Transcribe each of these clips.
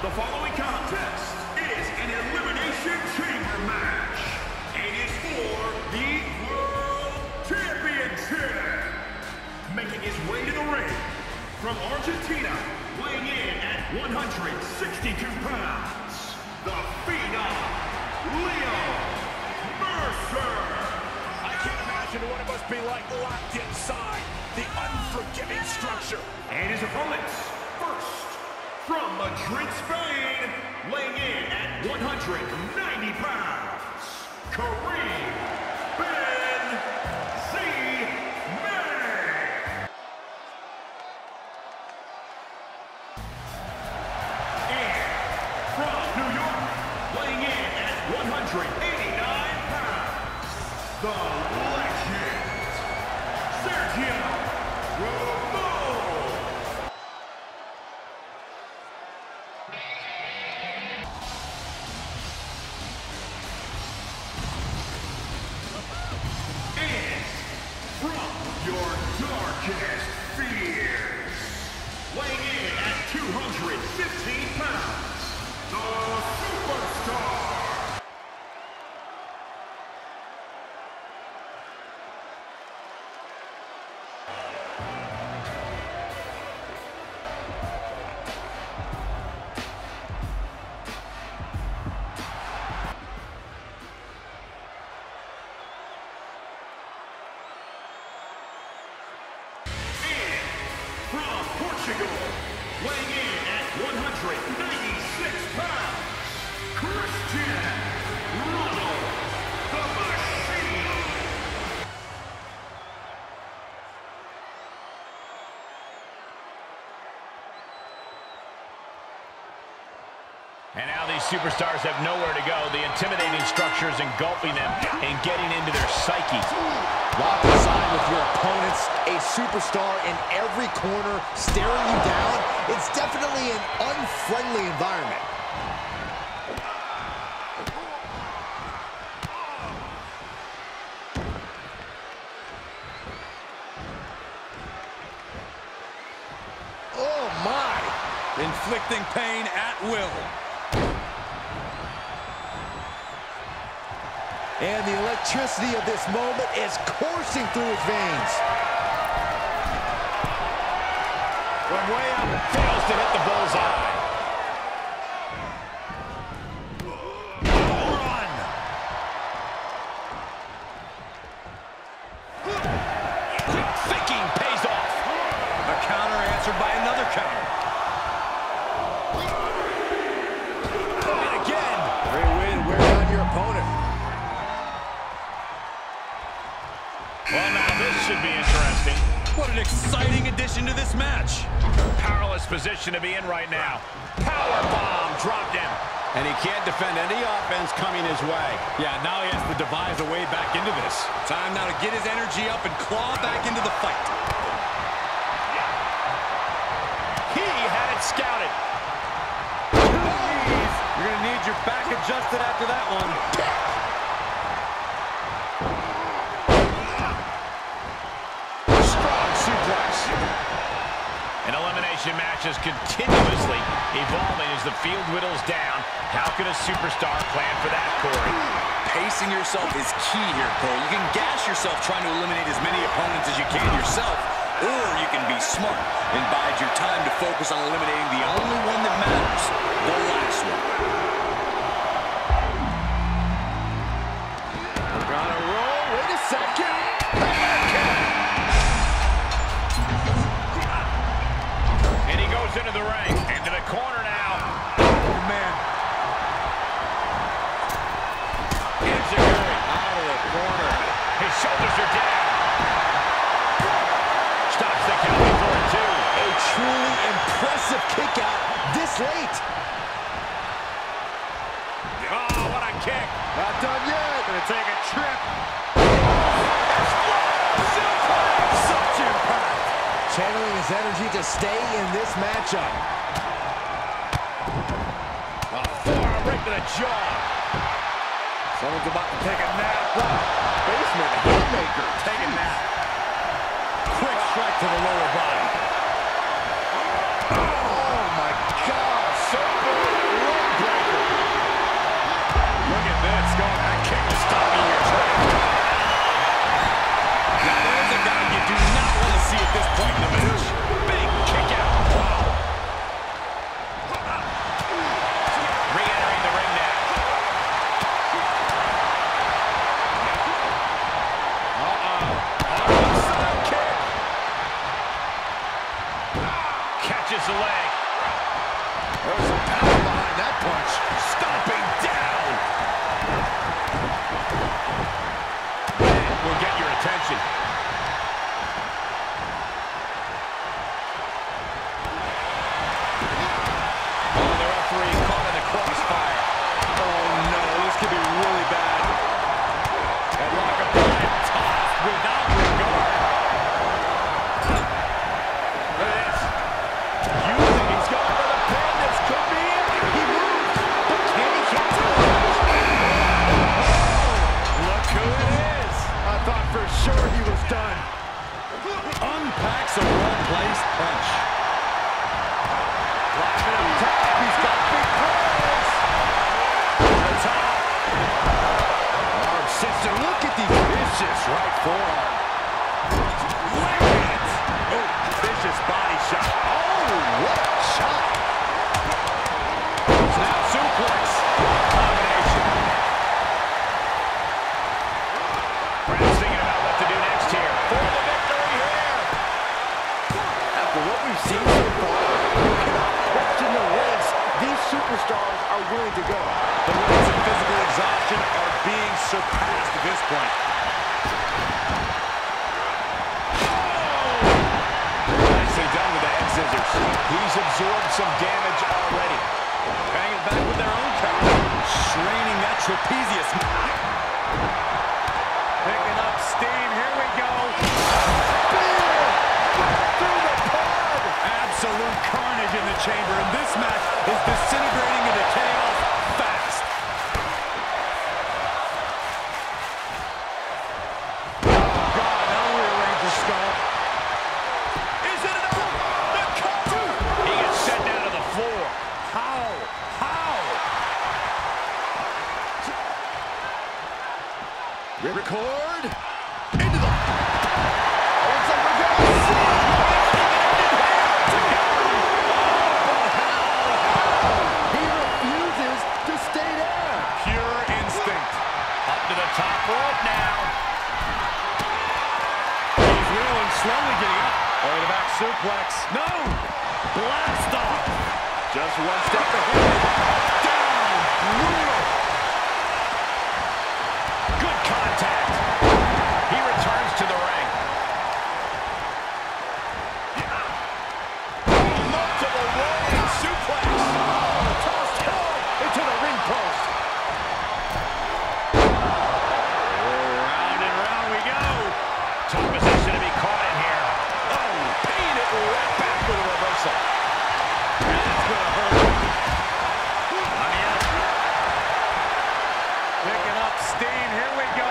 The following contest is an Elimination Chamber match. It is for the World Championship. Making his way to the ring from Argentina, weighing in at 162 pounds, the Phenom, Leo Mercer. I can't imagine what it must be like locked inside the unforgiving structure. And his opponents, first, from Madrid, Spain, weighing in at 190 pounds, Kareem Benzema. And from New York, weighing in at 189 pounds, the legend, Sergio Romo. Your darkest fears. Weighing in at 215 pounds, the Superstar. From Portugal, weighing in at 196 pounds, Cristiano Ronaldo, the Machine. And now these superstars have nowhere to go. The intimidating structure is engulfing them and getting into their psyche. Locked aside with your opponents, a superstar in every corner, staring you down. It's definitely an unfriendly environment. Oh, my! Inflicting pain at will. And the electricity of this moment is coursing through his veins. From way up, fails to hit the bullseye. Run! Quick thinking pays off. A counter answered by another counter. And again. Great way to wear down your opponent. Well, now this should be interesting. What an exciting addition to this match. Powerless position to be in right now. Power bomb dropped him. And he can't defend any offense coming his way. Yeah, now he has to devise a way back into this. Time now to get his energy up and claw back into the fight. He had it scouted. You're going to need your back adjusted after that one. An elimination match is continuously evolving as the field whittles down. How can a superstar plan for that, Corey? Pacing yourself is key here, Cole. You can gas yourself trying to eliminate as many opponents as you can yourself, or you can be smart and bide your time to focus on eliminating the only one that matters, the last one. We're gonna roll. Wait a second. And he goes into the ring, into the corner now. Oh, man. Enziguri out of the corner. His shoulders are down. Stops the count before two. A truly impressive kick out this late. Oh, what a kick. Not done yet. Gonna take a trip. Such impact. Channeling his energy to stay in this matchup. Forearm right to the jaw. Someone's about to take a nap. Basement haymaker taking nap. Quick strike to the lower body. Oh my God, so good. entering the match. Big kick out. Wow. Re-entering the ring now. Side kick. Catches the leg. There's some power behind that punch. Stomping down. That will get your attention. Oh, the referee caught in the crossfire. Oh, no, this could be really bad. Headlock applied, tossed without regard. Look at this. He's going for the pin. This could be it. He moves, but can he capitalize? Look who it is. I thought for sure he was done. Unpacks a well-placed punch. Climbing up top. He's got big plans. On the top. Arm sister, look at these vicious right forearm. Lariat. Oh, vicious body shot. Oh, what a shot. Snap suplex. Combination. Brand's thinking about what to do next here. For the victory here. After what we've seen so far, you cannot question the lengths these superstars are willing to go. The limits of physical exhaustion are being surpassed at this point. Nicely done with the head scissors. He's absorbed some damage already. Banging back with their own counter. Straining that trapezius. Picking up steam. Here we go. Through the pod. Absolute carnage in the chamber, and this match is disintegrating into chaos fast. God, now rearrange the skull. Is it enough? The cover! He gets sent down to the floor. How? How? Record. Into the... It's like we're going to see. He refuses to stay there. Pure instinct. Up to the top rope now. He's reeling, slowly getting up. Over the back suplex. No! Blast off. Just one step ahead. Down. Brutal. Good contact. He returns to the ring. Multiple rolling suplex. Tossed hard into the ring post. Round and round we go. Tough position to be caught in here. Oh, paying it right back with a reversal. That's going to hurt. Picking up steam. Here we go.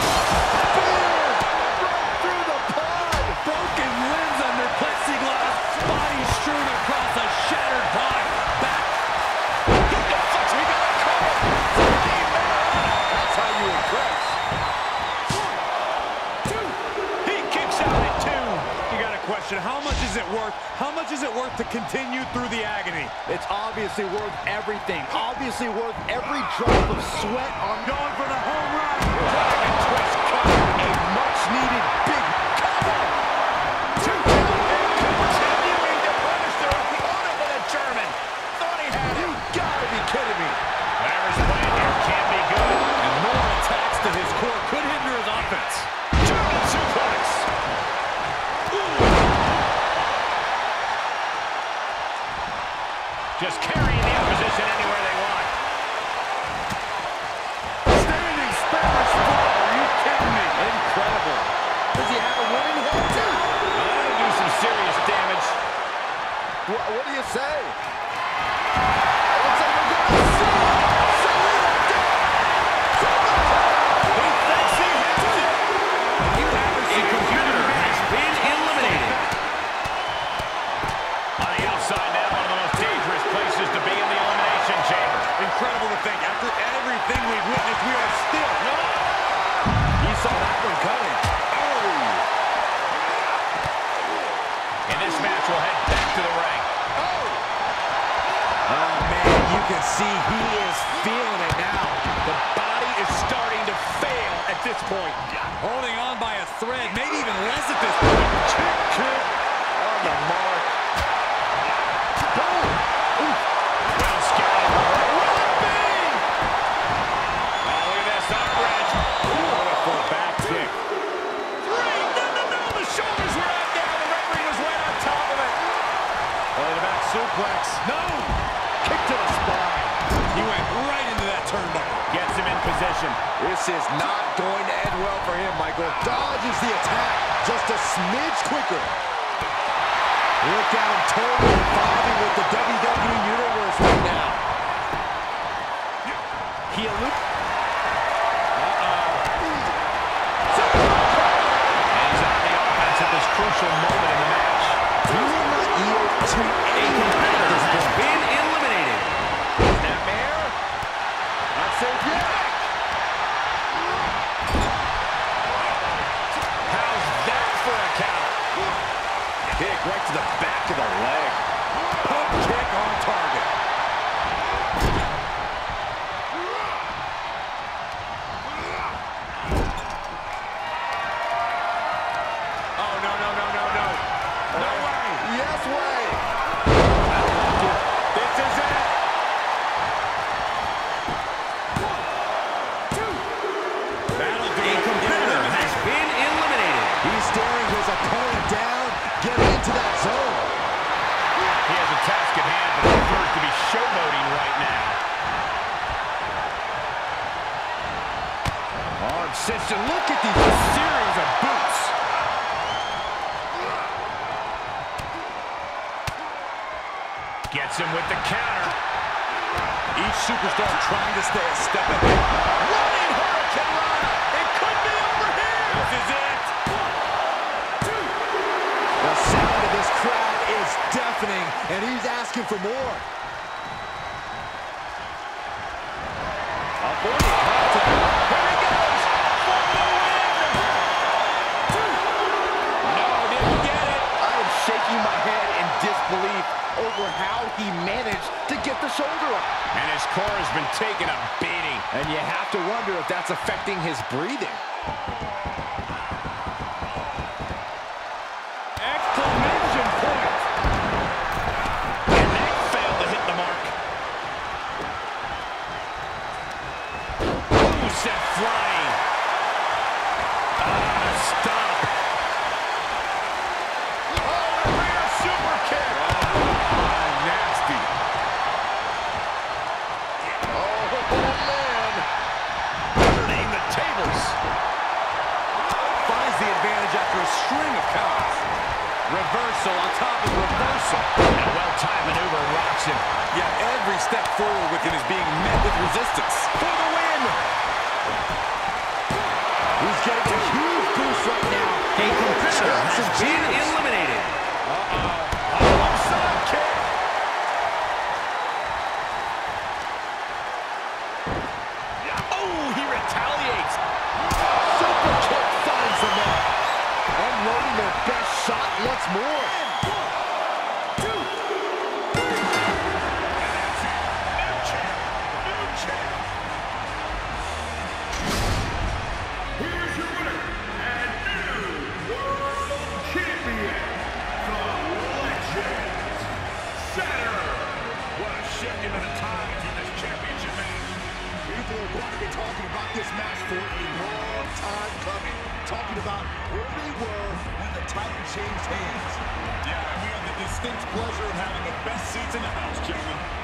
Right through the pod. Broken limbs under plexiglass. Body strewn across a shattered pod. Back. He deflects. We got a cover. That's how you impress. He kicks out at 2. You got a question. How much is it worth? How much is it worth to continue through the agony? It's obviously worth everything. Obviously worth every drop of sweat on... Going for the home run. Dragon twist cover. A much-needed big cover. 2 count. And continuing to punish their opponent with a German. Thought he had You it. gotta be kidding me. Whatever's playing here can't be good. And more attacks to his core could hinder his offense. German suplex. Just carrying the opposition anywhere they want. Standing Spanish fly. Are you kidding me? Incredible. Does he have a winning head, too? That'll do some serious damage. What do you say? Looks like we're gonna see Selena He thinks he has it. You have a competitor has been eliminated. On the outside now, one of the most dangerous places to be in the Elimination Chamber. Incredible to think. After everything we've witnessed, we are still. No. You saw that one coming. Oh! will head back to the ring. Oh, man, you can see he is feeling it now. The body is starting to fail at this point. Holding on by a thread, maybe even less at this point. Kick on the mark. Well scouted. Will it be? Oh, look at this arm wrench. What a full back kick. Three. No. The shoulders were out there. The referee was right on top of it. Belly to back suplex. No. Kick to the spine. He went right into that turnbuckle. Gets him in position. This is not going to end well for him, Michael. Dodges the attack just a smidge quicker. Look at him totally vibing with the WWE Universe right now. He And he's on the offense at this crucial moment in the match. He will not yield to any competitor at this point. Been eliminated. Snapmare. Not safe yet. How's that for a count? Kick right to the back of the leg. Pump kick on target. Oh, no. No way. Yes way. This is it. That'll do it. Competitor has been eliminated. He's staring his opponent down, getting into that zone. He has a task at hand, but he prefers to be showboating right now. Arm system. Look at these series of boots. Gets him with the counter. Each superstar trying to stay a step ahead. Running Hurricane Rana. It could be over here. This is it. The sound of this crowd is deafening, and he's asking for more. Here he goes. For the win. No, didn't get it. I am shaking my head in disbelief over how he managed to get the shoulder up. And his core has been taking a beating. And you have to wonder if that's affecting his breathing. Exclamation point. And that failed to hit the mark. Ooh, set flying. Stop. Oh, a rear super kick. Nasty. Oh, man. Turning the tables. Finds the advantage after a string of counts. Reversal on top of reversal. And a well-timed maneuver rocks him. Yet every step forward with him is being met with resistance. For the win. He's getting a huge boost right now. A competitor has been eliminated. Upside kick. Oh, he retaliates. Super kick finds the mark. Unloading their best shot once more. Here's your winner and new World Champion, the Legend, Saturn. What a shift into the tides in this championship match. People are going to be talking about this match for a long time coming. Talking about where they were when the title changed hands. Yeah, we have the distinct pleasure of having the best seats in the house, gentlemen.